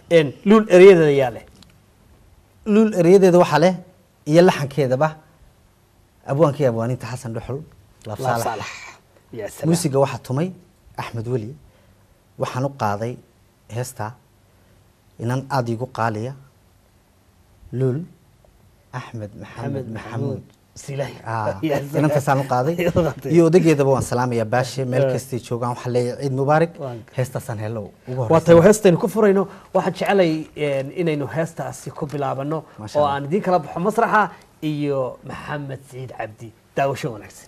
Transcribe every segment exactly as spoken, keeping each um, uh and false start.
إن لول أريد ياله لول أريد ذو حاله يلحن كذا به أبوان كي أبوان أنت حسن دحل لا صالح. صالح يا سلام موسيقى واحد تومي أحمد ولي وحنو قاضي هستا إن أدي جو قالية لول أحمد محمد محمود سلاي آه إن أنت سامو قاضي يودق يدبون سلام يا باشا ملكستي شوقان وحلي عيد مبارك هستا سن هلو واتو هستا نكفر إنه واحد شعلي إن إنه هستا سيكوب لعبنا وأنا ديك رب مسرحة إيو محمد سعيد عبدي داو شو نكسي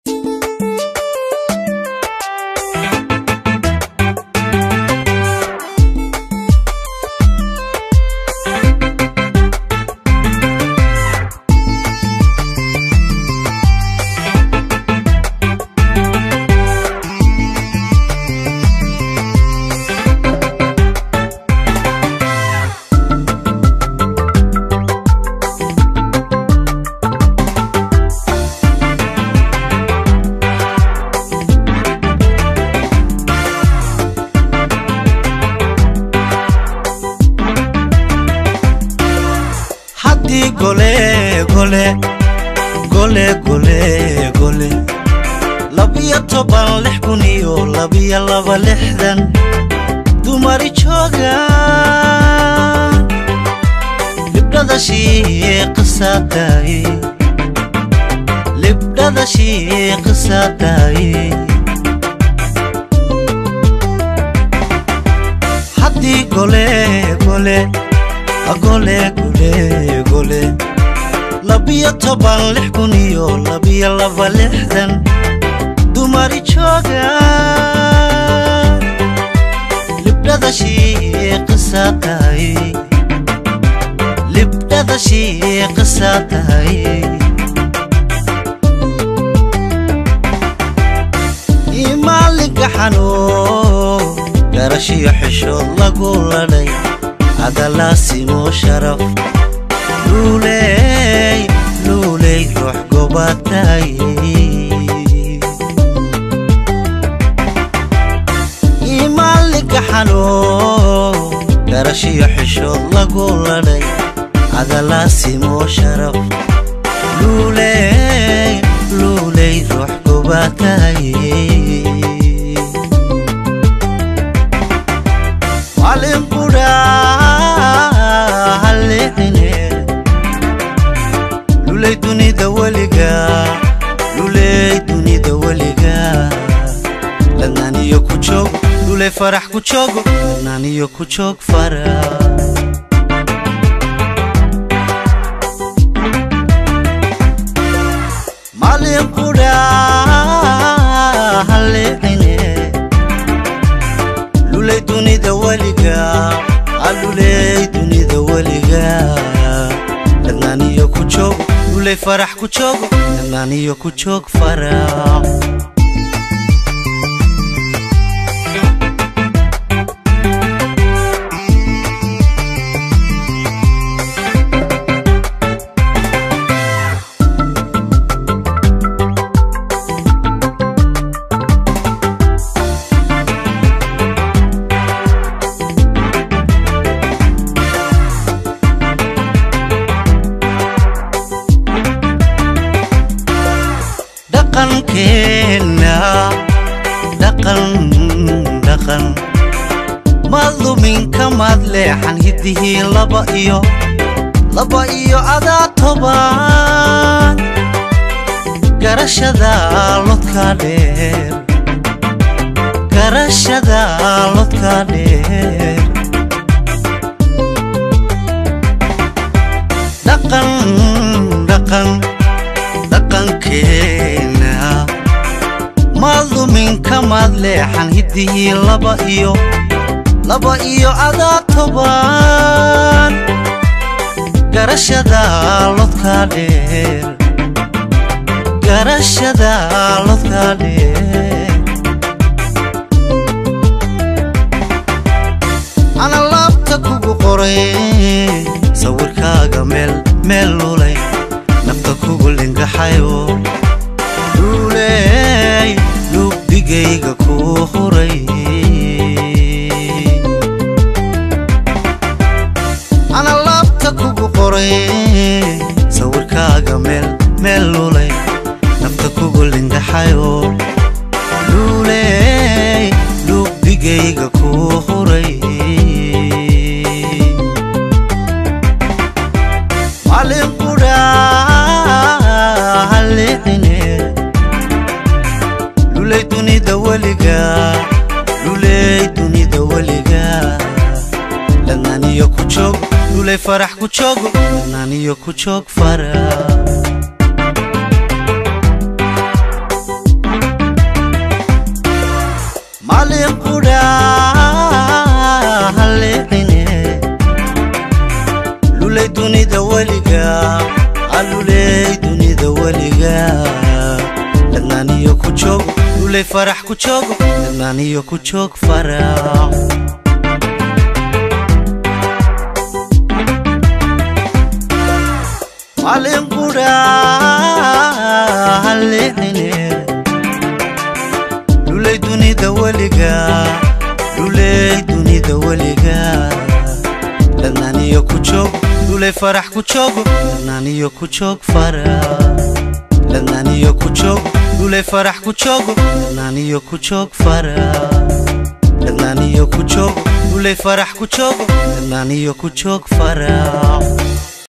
gole gole gole gole gole labiya toban lix kun iyo labiya laba lixdan dumari jooga libdada shii qisaday libdada shii qisaday haddi gole gole gole gole gole labiya toban lix kun iyo labiya laba lixdan dumari jooga libdada shii qisaday libdada shii qisaday imaaliga xano garashiyo xishood lagu ladhay adalaasimo sharaf luley luley ruux gobatay imaaliga xano garashiyo xishood lagu ladhay adalaasimo sharaf luley luley ruux gobatay walin qura luley dunida waliga luley dunida waliga lananiyo ku joog luley farax ku joog lananiyo ku joog farax malin qura halene luley dunida waliga luley dunida waliga lananiyo ku joog luley farax ku joog lananiyo ku joog farax كنا دقن دقن مظلومين كمادلحن هديه لبا iyo laba iyo ada toban garashada lodka dheer garashada lodka dheer daqan daqan daqan keena مظلومين كمادلحن هديه لبا iyo laba iyo ada toban garashada lodka dheer garashada lodka dheer ana laabta kugu qoray sawirkaaga meel meel lulay nafta kugu lingaxayo lulay lubigayga ku horay lindhaxayo luley lugdigayga ku huray maalin qudhaa hallicine luley dunida weliga luley dunida weliga ladnaaniyo ku joog luley farax ku joogo ladnaaniyo ku joog farax maalin qudhaa hallicine luley dunida weliga luley dunida weliga ladnaaniyo ku joog luley farax ku joogo ladnaaniyo ku joog farax maalin qudhaa hallicine luley dunida weliga luley dunida weliga ladnaaniyo ku joog luley farax ku joogo ladnaaniyo ku joog farax ladnaaniyo ku joog luley farax ku joogo ladnaaniyo ku joog farax ladnaaniyo ku joog luley farax ku joogo ladnaaniyo ku joog farax